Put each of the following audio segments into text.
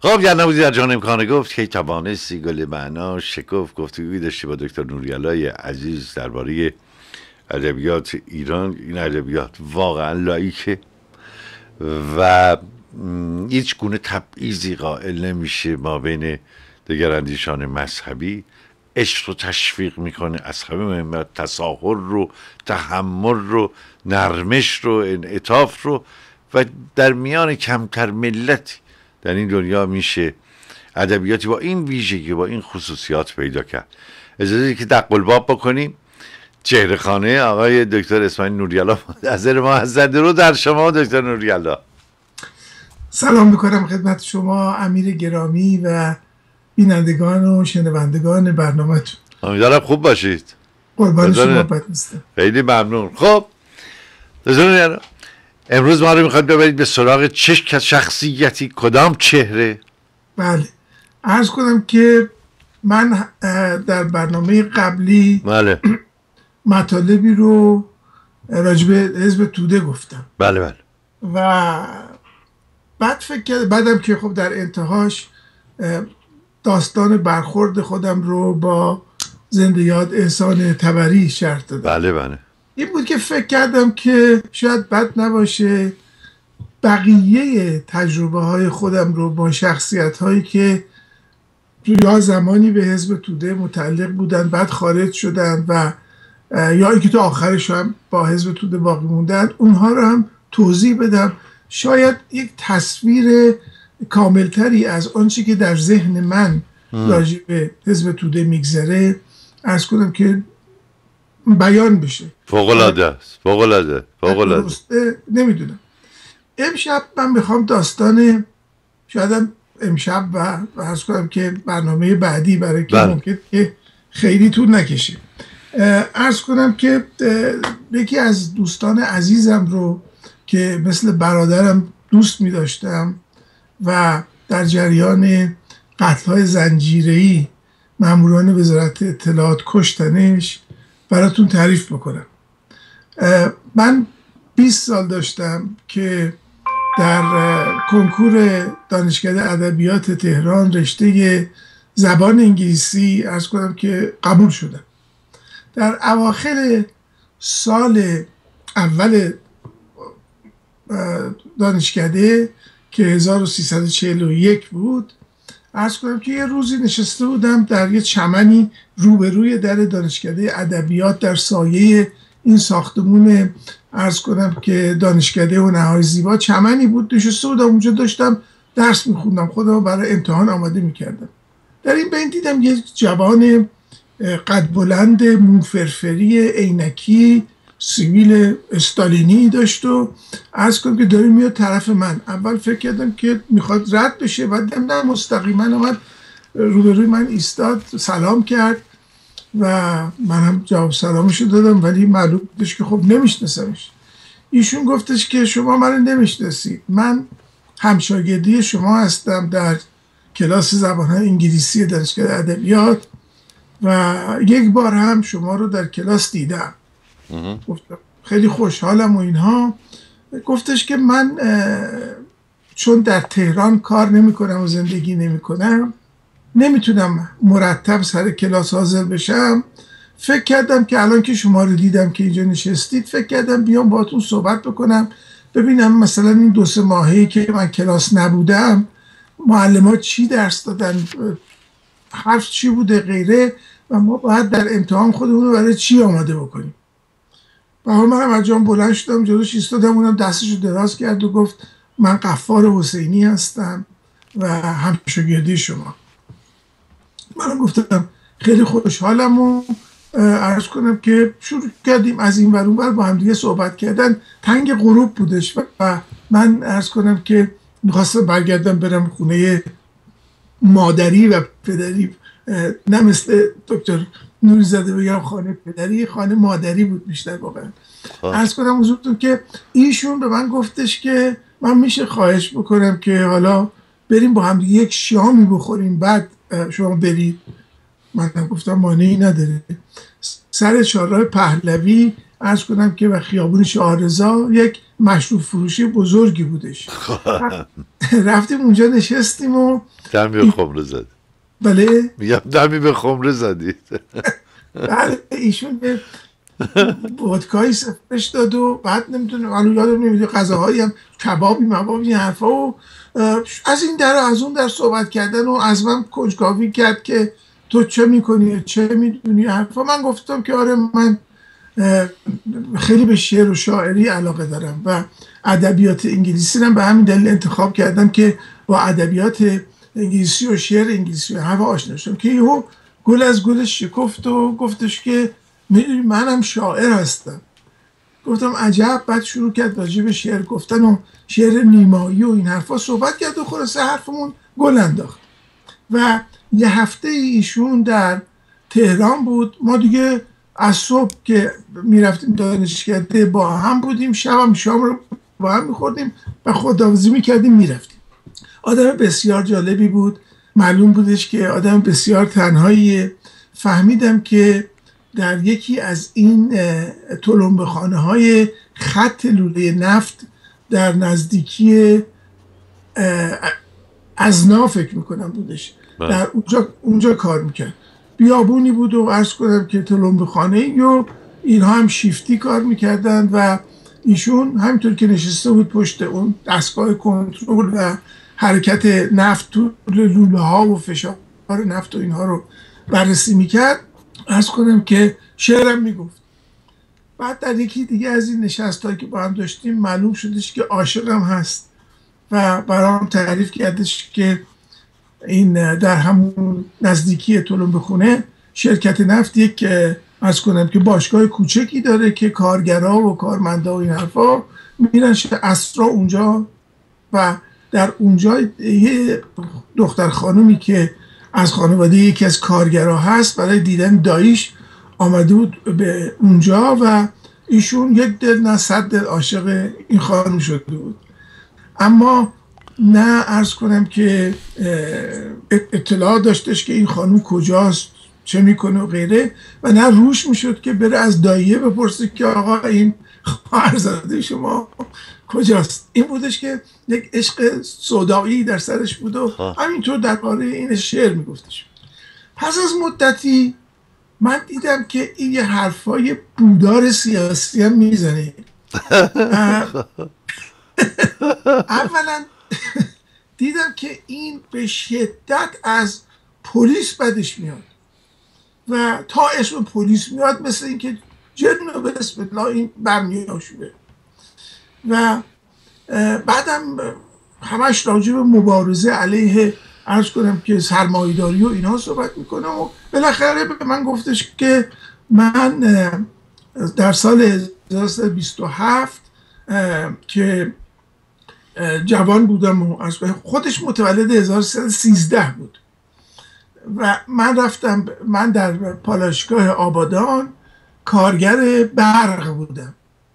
خب گر نبودی در جان امکان گفت که توانستی گل معنا شکفت. گفتگویی داشتی با دکتر نوری‌الله عزیز درباره ادبیات ایران. این ادبیات واقعا لایکه و هیچ گونه تبعیضی قائل نمیشه ما بین دگراندیشان مذهبی. عشق رو تشویق میکنه، از همه مهمت تساهل رو، تحمل رو، نرمش رو، انعطاف رو، و در میان کمتر ملتی در این دنیا میشه ادبیاتی با این ویژگی، با این خصوصیات پیدا کرد. اجازه که دق الباب بکنیم. چهره خانه آقای دکتر اسماعیل نوری‌الله منتظر ما هستند. رو در شما دکتر نوری‌الله. سلام میکنم خدمت شما امیر گرامی و بینندگان و شنوندگان برنامه‌تون. امیدوارم خوب باشید. قربان شما بد نیستم. خیلی ممنون. خب دکتر، امروز ما رو میخواید ببرید به سراغ چه شخصیتی، کدام چهره؟ بله، عرض کنم که من در برنامه قبلی بله مطالبی رو راجب حزب توده گفتم. بله بله. و بعد فکر کردم، بعدم که خب در انتهاش داستان برخورد خودم رو با زنده یاد احسان طبری شرح دادم. بله بله. این بود که فکر کردم که شاید بد نباشه بقیه تجربه های خودم رو با شخصیت هایی که یا زمانی به حزب توده متعلق بودن بعد خارج شدن و یا اینکه تو آخرش هم با حزب توده باقی موندن، اونها رو هم توضیح بدم. شاید یک تصویر کاملتری از آنچه که در ذهن من راجع به حزب توده میگذره عرض کنم که بیان بشه. فوق‌العاده است. فوق‌العاده. فوق‌العاده. نمیدونم. امشب من میخوام داستان، شاید امشب و عرض کنم که برنامه بعدی برای که ممکن که خیلی طول نکشه، عرض کنم که یکی از دوستان عزیزم رو که مثل برادرم دوست می‌داشتم و در جریان قتل‌های زنجیره‌ای ماموران وزارت اطلاعات کشتنش براتون تعریف بکنم. من 20 سال داشتم که در کنکور دانشکده ادبیات تهران رشته زبان انگلیسی عرض کنم که قبول شدم. در اواخر سال اول دانشکده که 1341 بود عرض کنم که یه روزی نشسته بودم در یه چمنی روبروی در دانشکده ادبیات در سایه این ساختمون عرض کنم که دانشکده هنرهای زیبا چمنی بود. نشسته بودم اونجا، داشتم درس میخوندم، خودم برای امتحان آماده میکردم. در این بین دیدم یک جوان قد بلند موفرفری عینکی سیویل استالینی داشت و عرض کنم که داره میاد طرف من. اول فکر کردم که میخواد رد بشه، بعد نه مستقیما اومد روبروی من ایستاد، سلام کرد و من هم جواب سلامشو دادم، ولی معلوم بودش که خب نمیشناسمش. ایشون گفتش که شما من نمیشناسید، من همشاگردی شما هستم در کلاس زبان‌های انگلیسی دانشکده ادبیات و یک بار هم شما رو در کلاس دیدم. گفتم خیلی خوشحالم و اینها. گفتش که من چون در تهران کار نمی کنم و زندگی نمی کنم، نمیتونم مرتب سر کلاس حاضر بشم. فکر کردم که الان که شما رو دیدم که اینجا نشستید، فکر کردم بیام باهاتون صحبت بکنم، ببینم مثلا این 2-3 ماهی که من کلاس نبودم معلمات چی درس دادن، حرف چی بوده غیره، و ما باید در امتحان خودمون رو برای چی آماده بکنیم. و منم از جام بلند شدم، جلوش ایستادم، اونم دستشو دراز کرد و گفت من غفار حسینی هستم و همشاگردی شما. منم گفتم خیلی خوشحالم و عرض کنم که شروع کردیم از این ور اون ور با هم دیگه صحبت کردن. تنگ غروب بودش و من عرض کنم که میخواستم برگردم برم خونه مادری و پدری، نه مثل دکتر نوری‌زاده بگم خانه پدری، خانه مادری بود بیشتر. واقعا عرض کنم حضورتون که ایشون به من گفتش که من میشه خواهش بکنم که حالا بریم با هم یک شامی بخوریم بعد شما برید. من گفتم مانعی نداره. سر چهارراه پهلوی عرض کنم که و خیابون شاهرضا یک مشروب فروشی بزرگی بودش. رفتیم اونجا نشستیم و دمی به خمره زد. بله میگم دمی به خمره زدید. بله ایشون ودکایی سفرش داد و بعد نمیتونم الان یادم نمیاد غذاهایی هم کبابی مبابی حرفا و از این در و از اون در صحبت کردن و از من کنجکاوی کرد که تو چه میکنی چه میدونی حرفا. من گفتم که آره من خیلی به شعر و شاعری علاقه دارم و ادبیات انگلیسی رو به همین دلیل انتخاب کردم که با ادبیات انگلیسی و شعر انگلیسی و حرفا آشنا شدم که یهو گل از گلش شکفت و گفتش که میدونی منم شاعر هستم. گفتم عجب. بعد شروع کرد راجع به شعر گفتن و شعر نیمایی و این حرفا صحبت کرد و خلاصه حرفمون گل انداخت و یه هفته ایشون در تهران بود. ما دیگه از صبح که میرفتیم دانشکده با هم بودیم، شام رو با هم میخوردیم و خداحافظی میکردیم میرفتیم. آدم بسیار جالبی بود. معلوم بودش که آدم بسیار تنهاییه. فهمیدم که در یکی از این تلمبه خانه های خط لوله نفت در نزدیکی ازنا فکر میکنم بودش، در اونجا کار میکرد. بیابونی بود و عرض کنم که تلمبه خانه و اینها هم شیفتی کار میکردن و ایشون همینطور که نشسته بود پشت اون دستگاه کنترل و حرکت نفت تو لوله ها و فشار نفت و اینها رو بررسی میکرد، عرض کنم که شعرم میگفت. بعد در یکی دیگه از این نشستایی که با هم داشتیم معلوم شدش که عاشقم هست و برام تعریف کردش که این در همون نزدیکی تلمبه خونه شرکت نفت یک عرض کنم که باشگاه کوچکی داره که کارگرها و کارمندا و این حرفا میرن عصرا اونجا و در اونجا یه دختر خانومی که از خانواده یکی از کارگرها هست برای دیدن داییش آمده بود به اونجا و ایشون یک دل نه صد دل عاشق این خانم شده بود. اما نه عرض کنم که اطلاع داشتش که این خانم کجاست چه میکنه و غیره و نه روش میشد که بره از داییه بپرسه که آقا این خواهرزاده شما کجاست. این بودش که یک عشق سودایی در سرش بود و همینطور درباره این شعر میگفتش. پس از مدتی من دیدم که این یه حرفای بودار سیاسی هم میزنه. اولا دیدم که این به شدت از پلیس بدش میاد و تا اسم پلیس میاد مثل این که جنو به اسم الله این برمیاشوه و بعدم همش راجع به مبارزه علیه عرض کنم که سرمایه‌داری و اینها صحبت میکنه و بالاخره به من گفتش که من در سال 1927 که جوان بودم و خودش متولد 1313 بود و من در پالایشگاه آبادان کارگر برق بودم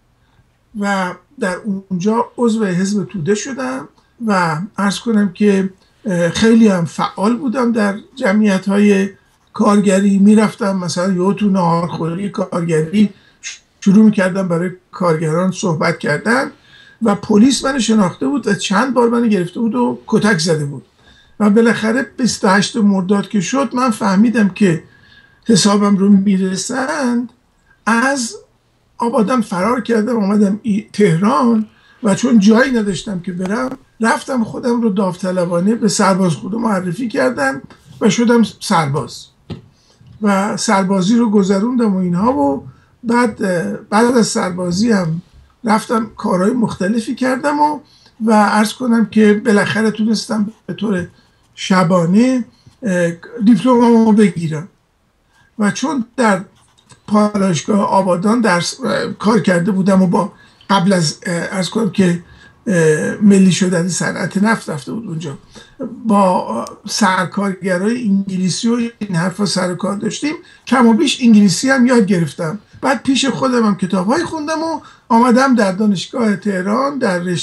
و در اونجا عضو حزب توده شدم و عرض کنم که خیلی هم فعال بودم در جمعیت‌های کارگری. میرفتم مثلا یه تو ناهارخوری کارگری شروع میکردم برای کارگران صحبت کردن و پلیس من شناخته بود و چند بار من گرفته بود و کتک زده بود و بالاخره 28 مرداد که شد من فهمیدم که حسابم رو میرسند. از آبادان فرار کردم اومدم تهران و چون جایی نداشتم که برم رفتم خودم رو داوطلبانه به سربازخونه معرفی کردم و شدم سرباز و سربازی رو گذروندم و اینها و بعد از سربازی هم رفتم کارهای مختلفی کردم و عرض کنم که بالاخره تونستم به طور شبانه دیپلممو بگیرم و چون در پالایشگاه آبادان درس کار کرده بودم و با قبل از کنم که ملی شدن صنعت نفت رفته بود اونجا با سرکارگرای انگلیسی و این حرفا سر کار داشتیم، کم و بیش انگلیسی هم یاد گرفتم. بعد پیش خودم هم کتاب‌های خوندم و آمدم در دانشگاه تهران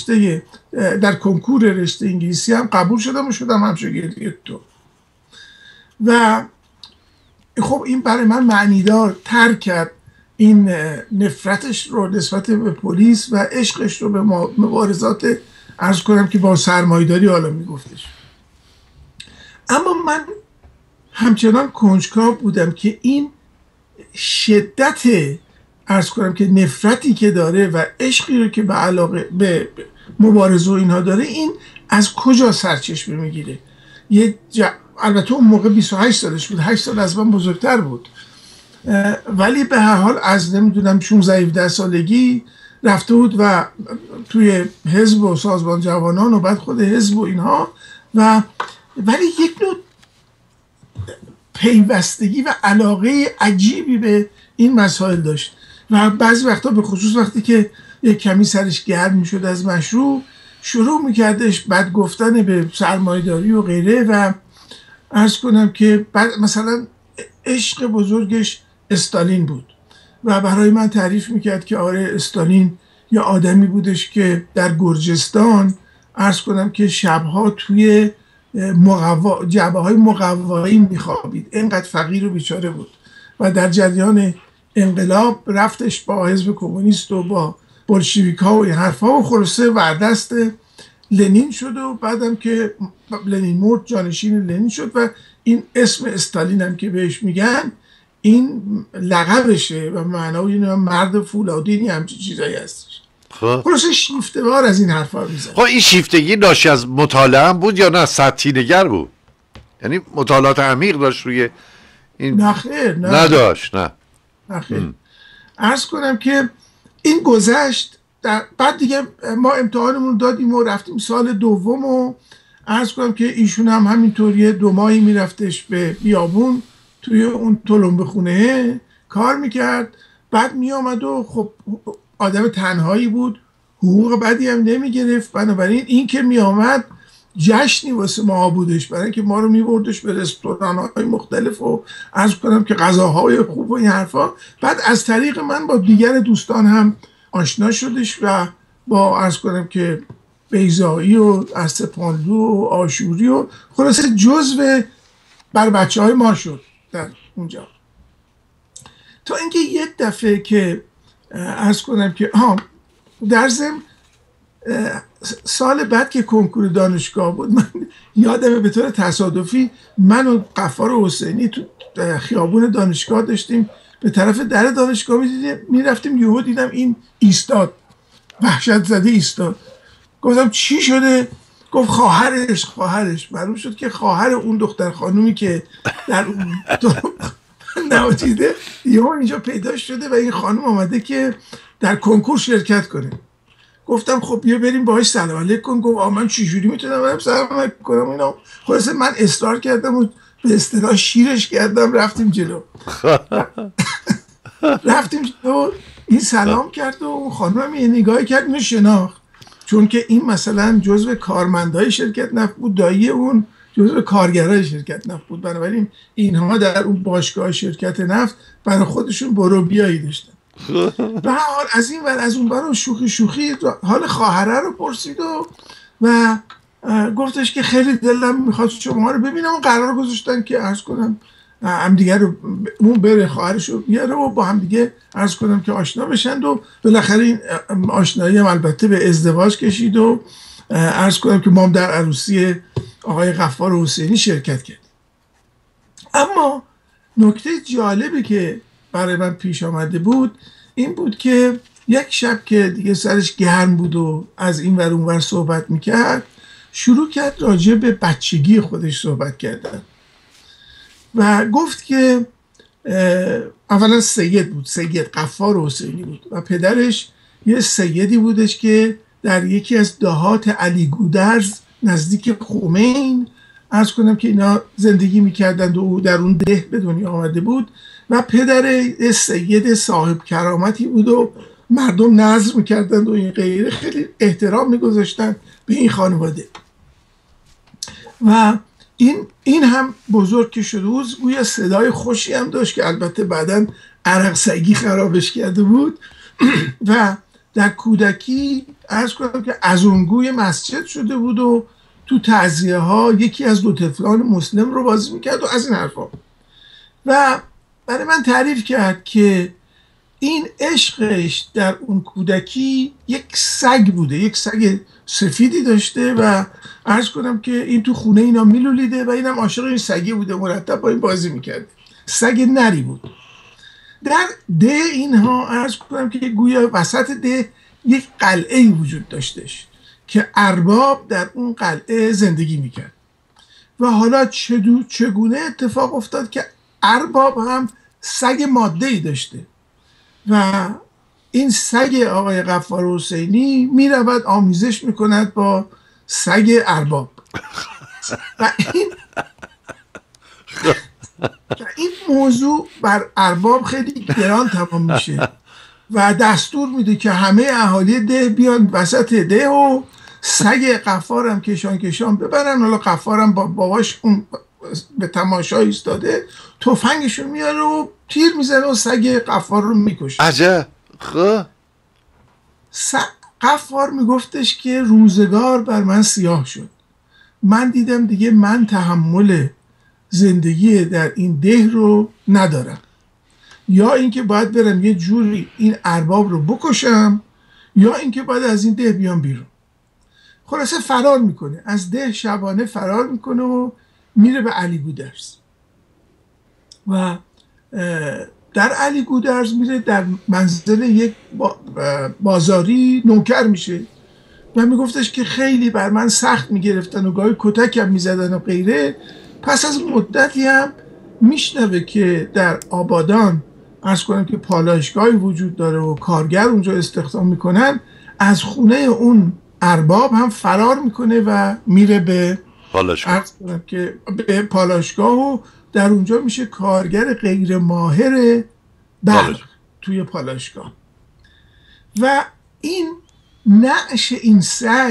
در کنکور رشته انگلیسی هم قبول شدم و شدم همشاگرد تو و خب این برای من معنیدار تر کرد این نفرتش رو نسبت به پلیس و عشقش رو به مبارزات عرض کنم که با سرمایه‌داری حالا میگفتش. اما من همچنان کنجکاو بودم که این شدت عرض کنم که نفرتی که داره و عشقی رو که به علاقه به مبارزه و اینها داره، این از کجا سرچشمه میگیره. البته اون موقع 28 سالش بود، 8 سال از من بزرگتر بود، ولی به هر حال از نمیدونم 16-17 سالگی رفته بود و توی حزب و سازمان جوانان و بعد خود حزب و اینها، و ولی یک نوع پیوستگی و علاقه عجیبی به این مسائل داشت و بعضی وقتا به خصوص وقتی که یک کمی سرش گرم میشد از مشروع، شروع میکردش بد گفتن به سرمایه‌داری و غیره. و عرض کنم که مثلا عشق بزرگش استالین بود و برای من تعریف میکرد که آره استالین یا آدمی بودش که در گرجستان عرض کنم که شبها توی جعبه های مقوایی میخوابید، اینقدر فقیر و بیچاره بود و در جریان انقلاب رفتش با حزب کمونیست و با بولشویک ها و این حرفا و خلاصه وردست لنین شد و بعدم که لنین مرد جانشین لنین شد و این اسم استالین هم که بهش میگن این لقبشه و معنای اینه مرد فولادینی همچین چیزایی هستش. خلاصه شیفته‌وار از این حرفا میزن. خب این شیفتگی ناشی از مطالعه بود یا نه سطحی نگر بود؟ یعنی مطالعات عمیق داشت روی این؟ نه نداشت. نه عرض کنم که این گذشت. بعد دیگه ما امتحانمون دادیم و رفتیم سال دوم و عرض کنم که ایشون هم همینطوریه 2 ماهی میرفتش به بیابون توی اون تلمبه خونه کار میکرد، بعد میامد و خب آدم تنهایی بود، حقوق بدی هم نمیگرفت، بنابراین این که میامد جشنی واسه ما بودش، برای اینکه ما رو میبردش به رستوران‌های مختلف و عرض کنم که غذاهای خوب و این حرفا. بعد از طریق من با دیگر دوستان هم آشنا شدش و با عرض کنم که بیضایی و استپانلو و آشوری و خلاصه جزو بر بچه های ما شد در اونجا. تا اینکه یک دفعه که عرض کنم که در ضمن سال بعد که کنکور دانشگاه بود، من یادمه به طور تصادفی من و غفار حسینی تو خیابون دانشگاه داشتیم به طرف در دانشگاه میرفتیم، یهو دیدم این ایستاد، وحشت زده ایستاد. گفتم چی شده؟ گفت خواهرش. معلوم شد که خواهر اون دختر خانومی که در اون نوادیده یهو اینجا پیدا شده و این خانم آمده که در کنکور شرکت کنه. گفتم خب بیا بریم باهاش سلام علیک کن. گفت من چجوری میتونم برم سلام علیک کنم اینا؟ خلاص من اصرار کردم و به اصطلاح شیرش کردم، رفتیم جلو. این سلام کرد و اون خانم هم یه نگاهی کرد، اینو شناخت چون که این مثلا جزو کارمندای شرکت نفت بود، دایی اون جزو کارگرای شرکت نفت بود، بنابراین اینها در اون باشگاه شرکت نفت برای خودشون برو بیایی داشتن. به هر حال از این ور از اون برای شوخی حال خواهره رو پرسید و گفتش که خیلی دلم میخواد شما رو ببینم و قرار گذاشتن که عرض کنم همدیگه رو اون بره خواهرش رو بیاره و با همدیگه عرض کنم که آشنا بشند و بالاخره این آشنایی هم البته به ازدواج کشید و عرض کنم که ما هم در عروسی آقای غفار حسینی شرکت کرد. اما نکته جالبی که برای من پیش آمده بود این بود که یک شب که دیگه سرش گرم بود و از این ور اون ور صحبت میکرد، شروع کرد راجع به بچگی خودش صحبت کردن و گفت که اولا سید بود، سید غفار حسینی بود و پدرش یه سیدی بودش که در یکی از دهات علی گودرز نزدیک خمین عرض کنم که اینا زندگی میکردند و او در اون ده به دنیا آمده بود و پدر سید صاحب کرامتی بود و مردم نظر میکردند و این غیره، خیلی احترام میگذاشتن به این خانواده. و این هم بزرگ که شده بود گویا صدای خوشی هم داشت که البته بعداً عرق سگی خرابش کرده بود و در کودکی عرض کنم که ازونگوی مسجد شده بود و تو تعزیه ها یکی از 2 طفلان مسلم رو بازی میکرد و از این حرفا. و برای من تعریف کرد که این عشقش در اون کودکی یک سگ بوده، یک سگ سفیدی داشته و عرض کنم که این تو خونه اینا میلولیده و اینم عاشق این سگی بوده، مرتب با این بازی میکرده. سگ نری بود. در ده اینها عرض کنم که گویا وسط ده یک قلعه وجود داشتش که ارباب در اون قلعه زندگی میکرد و حالا چگونه اتفاق افتاد که ارباب هم سگ ماده‌ای داشته و این سگ آقای غفار حسینی میرود آمیزش میکند با سگ ارباب و این موضوع بر ارباب خیلی گران تمام میشه و دستور میده که همه اهالی ده بیان وسط ده و سگ غفارم کشان ببرن. حالا غفارم با باباش اون به تماشا ایستاده، تفنگشون میاره و تیر میزنه و سگ غفار رو میکشه. عجب. خب غفار میگفتش که روزگار بر من سیاه شد، من دیدم دیگه من تحمل زندگی در این ده رو ندارم، یا اینکه باید برم یه جوری این ارباب رو بکشم یا اینکه باید از این ده بیام بیرون. خلاصه فرار میکنه، از ده شبانه فرار میکنه و میره به علی گودرز و در علی گودرز میره، در منزل یک بازاری نوکر میشه و میگفتش که خیلی بر من سخت میگرفتن و گاهی کتکم میزدن و غیره. پس از مدتی هم میشنوه که در آبادان عرض کنم که پالایشگاهی وجود داره و کارگر اونجا استخدام میکنن، از خونه اون ارباب هم فرار میکنه و میره به پالایشگاه و در اونجا میشه کارگر غیر ماهر برق توی پالایشگاه. و این نعش این سگ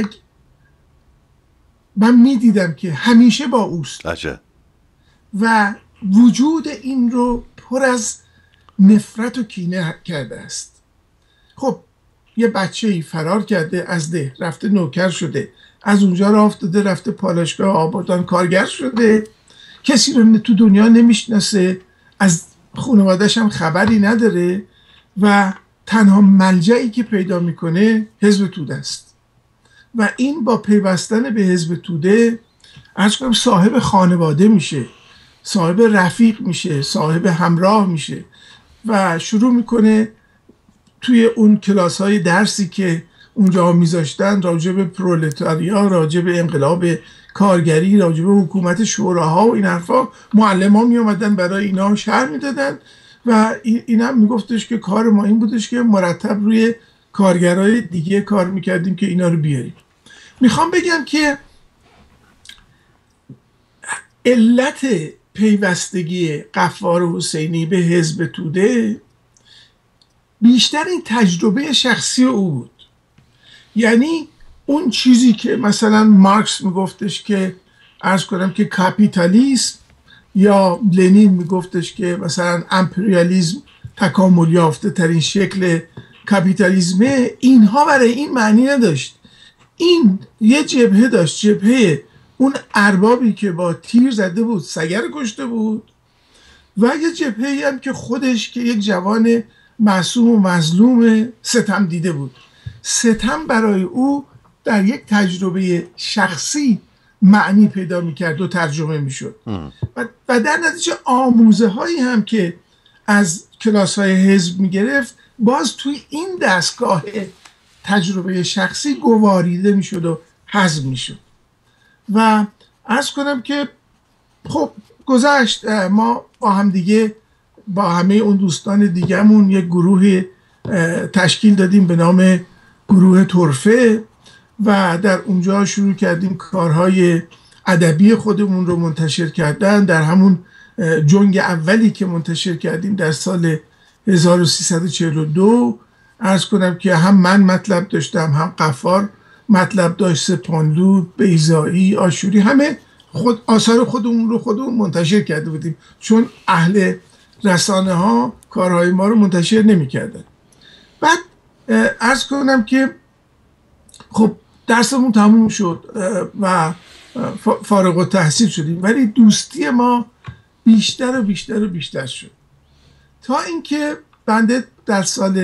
من میدیدم که همیشه با اوست و وجود این رو پر از نفرت و کینه کرده است. خب یه بچه‌ای فرار کرده از ده، رفته نوکر شده، از اونجا راه افتاده رفته پالایشگاه آبادان کارگر شده، کسی رو تو دنیا نمیشناسه، از خانواده‌اش هم خبری نداره و تنها ملجعی که پیدا میکنه حزب توده است و این با پیوستن به حزب توده عرض کنم صاحب خانواده میشه، صاحب رفیق میشه، صاحب همراه میشه و شروع میکنه توی اون کلاس های درسی که اونجا میذاشتن راجع به پرولتاریا، راجع به انقلاب کارگری، راجع به حکومت شوراها و این حرفا معلم ها می آمدن برای اینا شرح میدادن و این هم میگفتش که کار ما این بودش که مرتب روی کارگرای دیگه کار میکردیم که اینا رو بیاریم. میخوام بگم که علت پیوستگی غفار حسینی به حزب توده بیشتر این تجربه شخصی او بود. یعنی اون چیزی که مثلا مارکس میگفتش که عرض کنم که کاپیتالیسم یا لنین میگفتش که مثلا امپریالیسم تکامل یافته ترین شکل کاپیتالیسمه، اینها برای این معنی نداشت. این یه جبهه داشت، جبهه اون اربابی که با تیر زده بود سگر کشته بود و یه جبهه‌ای هم که خودش که یک جوان معصوم و مظلوم ستم دیده بود. ستم برای او در یک تجربه شخصی معنی پیدا میکرد و ترجمه میشد و در نتیجه آموزه هایی هم که از کلاس های حزب میگرفت باز توی این دستگاه تجربه شخصی گواریده میشد و هضم میشد. و عرض کنم که خب گذشت، ما با هم دیگه با همه اون دوستان دیگه‌مون یک گروه تشکیل دادیم به نام گروه طرفه و در اونجا شروع کردیم کارهای ادبی خودمون رو منتشر کردن. در همون جنگ اولی که منتشر کردیم در سال 1342 عرض کنم که هم من مطلب داشتم، هم غفار مطلب داشت، سپانلو، بیضایی، آشوری، همه خود آثار خودمون رو خودمون منتشر کرده بودیم چون اهل رسانه ها کارهای ما رو منتشر نمی کردن. بعد عرض کنم که خب درسمون تموم شد و فارغ التحصیل شدیم، ولی دوستی ما بیشتر و بیشتر و بیشتر شد تا اینکه بنده در سال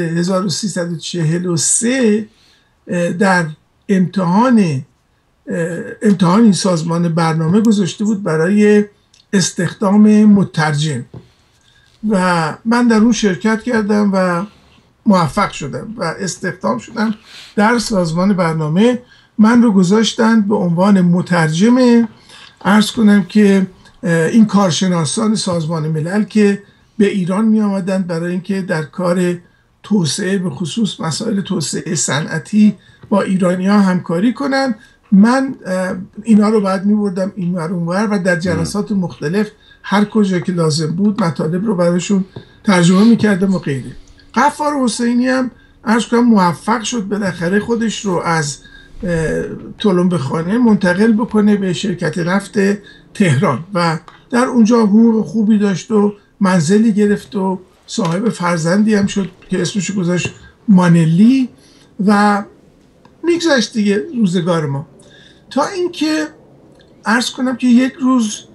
1343 در امتحانی سازمان برنامه گذاشته بود برای استخدام مترجم و من در اون شرکت کردم و موفق شدم و استخدام شدم در سازمان برنامه. من رو گذاشتند به عنوان مترجم. عرض کنم که این کارشناسان سازمان ملل که به ایران می آمدند برای اینکه در کار توسعه به خصوص مسائل توسعه صنعتی با ایرانی‌ها همکاری کنند، من اینا رو بعد می بردم این ور اون ور و در جلسات مختلف هر کجا که لازم بود مطالب رو براشون ترجمه می کردم و غیره. غفار حسینی هم عرض کنم موفق شد بالاخره خودش رو از تلمبه خانه منتقل بکنه به شرکت نفت تهران و در اونجا حقوق خوبی داشت و منزلی گرفت و صاحب فرزندی هم شد که اسمش گذاشت مانلی و میگذشت دیگه روزگار ما. تا اینکه عرض کنم که یک روز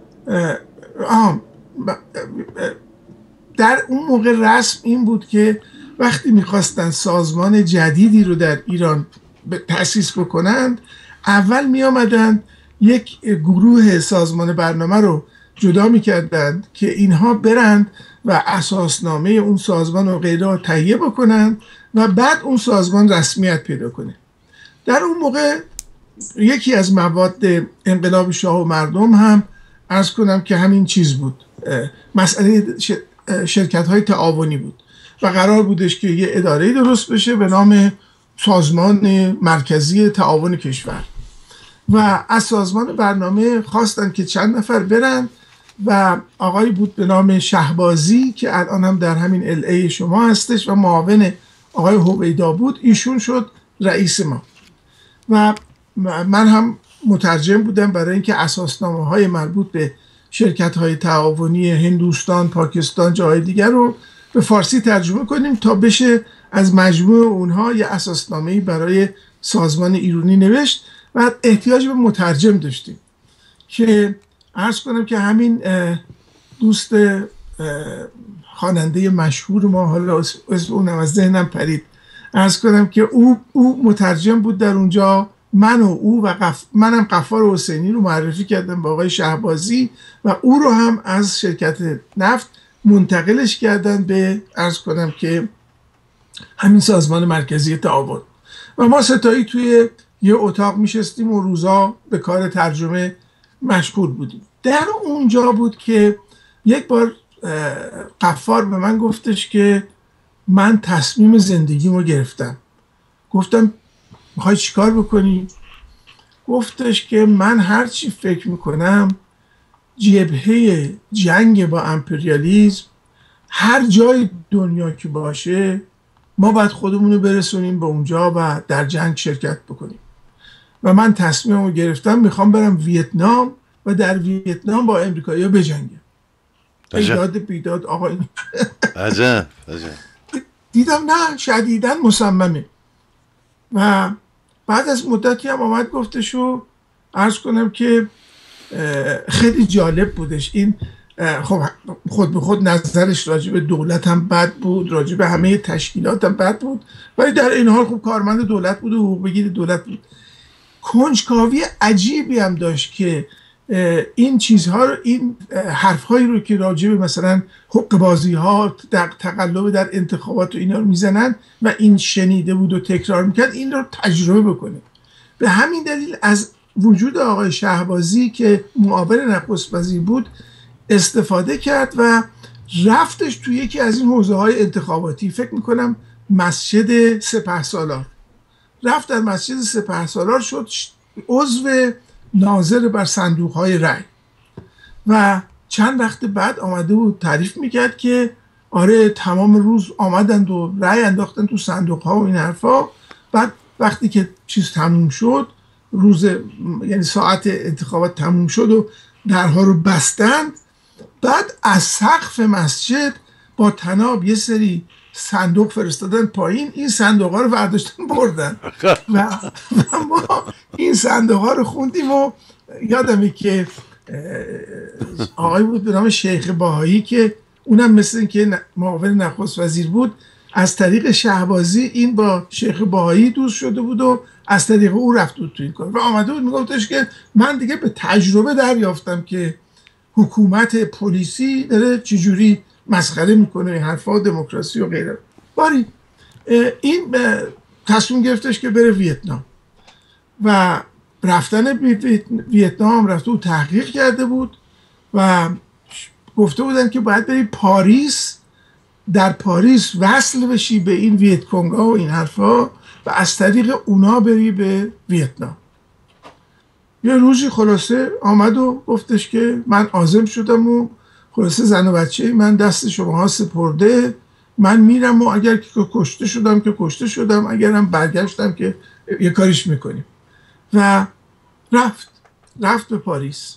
در اون موقع رسم این بود که وقتی میخواستن سازمان جدیدی رو در ایران تأسیس بکنند، اول میآمدند یک گروه سازمان برنامه رو جدا میکردند که اینها برند و اساسنامه اون سازمان رو غیره تهیه بکنند و بعد اون سازمان رسمیت پیدا کنه. در اون موقع یکی از مواد انقلاب شاه و مردم هم عرض کنم که همین چیز بود، مسئله شرکت های تعاونی بود و قرار بودش که یه اداره درست بشه به نام سازمان مرکزی تعاون کشور و از سازمان برنامه خواستن که چند نفر برن و آقایی بود به نام شهبازی که الان هم در همین LA شما هستش و معاون آقای هویدا بود، ایشون شد رئیس ما و من هم مترجم بودم برای اینکه اساسنامه های مربوط به شرکت های تعاونی هندوستان، پاکستان، جای دیگر رو به فارسی ترجمه کنیم تا بشه از مجموع اونها یه اساسنامه‌ای برای سازمان ایرانی نوشت و احتیاج به مترجم داشتیم که عرض کنم که همین دوست خواننده مشهور ما، حالا اسم اونم از ذهنم پرید، عرض کنم که او مترجم بود در اونجا. من و او و منم غفار حسینی رو معرفی کردم با آقای شهبازی و او رو هم از شرکت نفت منتقلش کردن به عرض کنم که همین سازمان مرکزی تعاون و ما ستایی توی یه اتاق میشستیم و روزا به کار ترجمه مشغول بودیم. در اونجا بود که یک بار غفار به من گفتش که من تصمیم زندگیمو گرفتم. گفتم میخوای چیکار بکنی؟ گفتش که من هر چی فکر میکنم جبهه جنگ با امپریالیسم هر جای دنیا که باشه ما باید خودمونو برسونیم به اونجا و در جنگ شرکت بکنیم و من تصمیمو گرفتم میخوام برم ویتنام و در ویتنام با امریکایی‌ها بجنگم. ایداد بیداد آقا این عجب. دیدم نه شدیداً مصممه و بعد از مدتی هم آمد گفتش و عرض کنم که خیلی جالب بودش. این خب خود به خود نظرش راجع به دولت هم بد بود، راجع به همه تشکیلات هم بد بود، ولی در این حال خب کارمند دولت بود و حقوق بگیر دولت بود. کنجکاوی عجیبی هم داشت که این چیزها رو، این حرفهایی رو که راجع به مثلا حق بازی ها، تقلب در انتخابات و اینا رو میزنن و این شنیده بود و تکرار میکرد، این رو تجربه بکنه. به همین دلیل از وجود آقای شهبازی که معاون نخست وزیر بود استفاده کرد و رفتش توی یکی از این حوزه های انتخاباتی، فکر میکنم مسجد سپهسالار، رفت در مسجد سپهسالار شد عضو ناظر بر صندوق های رای و چند وقت بعد آمده و تعریف میکرد که آره تمام روز آمدند و رای انداختن تو صندوق ها و این حرفا. بعد وقتی که چیز تموم شد، روز یعنی ساعت انتخابات تموم شد و درها رو بستند، بعد از سقف مسجد با طناب یه سری صندوق فرستادن پایین، این صندوق ها رو برداشتن بردن و ما این صندوق ها رو خوندیم و یادمه که آقای بود به نام شیخ باهایی که اونم مثل این که معاون نخست وزیر بود، از طریق شهبازی این با شیخ بهایی دوست شده بود و از طریق او رفت بود تو این کار و آمده بود میگفتش که من دیگه به تجربه دریافتم که حکومت پلیسی داره چجوری مسخره میکنه این حرفا دموکراسی و غیره. باری این تصمیم گرفتش که بره ویتنام و رفتن ویتنام رفته و تحقیق کرده بود و گفته بودن که باید بری پاریس، در پاریس وصل بشی به این ویتکونگا و این حرفا و از طریق اونا بری به ویتنام. یه روزی خلاصه آمد و گفتش که من عازم شدم و خلاصه زن و بچه من دست شماها سپرده، من میرم و اگر که کشته شدم که کشته شدم، اگرم برگشتم که یه کاریش میکنیم. و رفت به پاریس.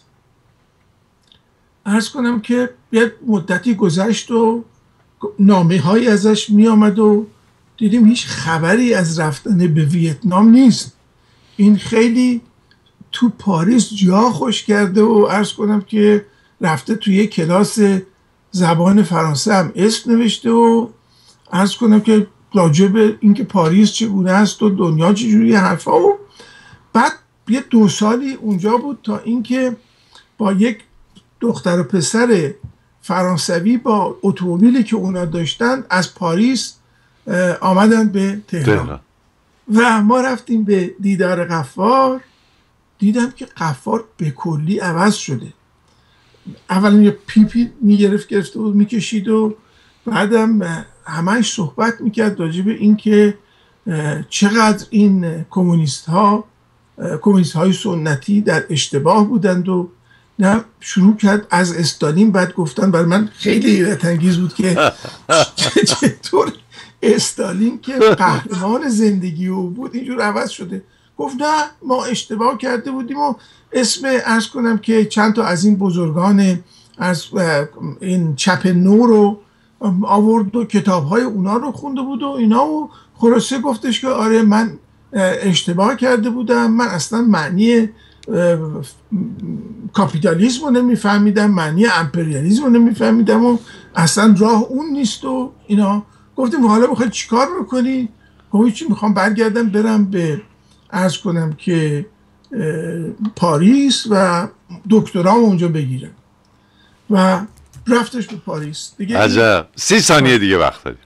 عرض کنم که یه مدتی گذشت و نامه هایی ازش می آمد و دیدیم هیچ خبری از رفتن به ویتنام نیست. این خیلی تو پاریس جا خوش کرده و عرض کنم که رفته توی یه کلاس زبان فرانسه هم اسم نوشته و عرض کنم که راجع به اینکه پاریس چگونه است و دنیا چجوری حرفا و بعد یه 2 سالی اونجا بود تا اینکه با یک دختر و پسر فرانسوی با اتومبیلی که اونا داشتن از پاریس آمدن به تهران و ما رفتیم به دیدار غفار. دیدم که غفار به کلی عوض شده. اولا یه پیپی گرفته بود میکشید و بعدم همش صحبت میکرد راجع به این که چقدر این کمونیست های سنتی در اشتباه بودند و نه شروع کرد از استالین. بعد گفتن برای من خیلی حیرت انگیز بود که چطور استالین که قهرمان زندگی او بود اینجور عوض شده. گفت نه ما اشتباه کرده بودیم و اسم عرض کنم که چند تا از این بزرگان از این چپ نو رو آورد و کتاب‌های اونا رو خونده بود و اینا و خلاصه گفتش که آره من اشتباه کرده بودم، من اصلا معنی کاپیتالیسم رو نمیفهمیدم، معنی امپریالیسم رو نمیفهمیدم و اصلا راه اون نیست و اینا. گفتیم حالا بخوای چیکار بکنی؟ گفت چی میخوام برگردم برم به عرض کنم که پاریس و دکترام اونجا بگیرم و رفتش به پاریس دیگه. عجب 30 ثانیه دیگه وقت داریم.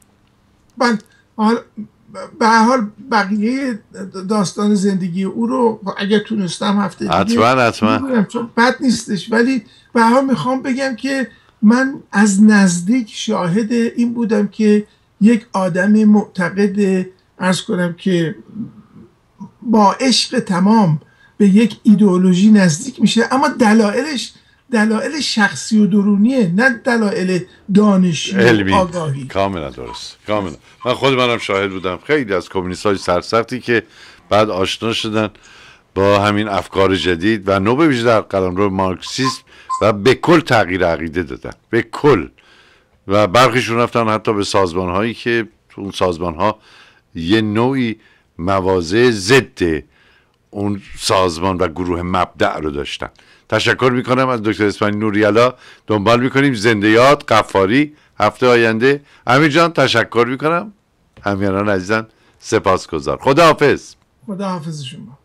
به حال بقیه داستان زندگی او رو اگر تونستم هفته دیگه حتما چون بد نیستش، ولی به حال میخوام بگم که من از نزدیک شاهد این بودم که یک آدم معتقد عرض کنم که با عشق تمام به یک ایدئولوژی نزدیک میشه، اما دلایل شخصی و درونیه، نه دلایل دانشی علمی. و آگاهی. کاملا درست، کاملا. من خود منم شاهد بودم خیلی از کمونیست‌های سرسختی که بعد آشنا شدن با همین افکار جدید و نو به ویژه در قلمرو مارکسیسم و به کل تغییر عقیده دادن، به کل. و برخیشون رفتن حتی به سازمان‌هایی که اون سازمان‌ها یه نوعی مواضع ضد اون سازمان و گروه مبدأ رو داشتن. تشکر میکنم از دکتر اسماعیل نوری‌علا. دنبال میکنیم زنده یاد غفاری هفته آینده. امیر جان تشکر میکنم. همیهنان عزیزان سپاسگزار. خداحافظ. خداحافظ شما.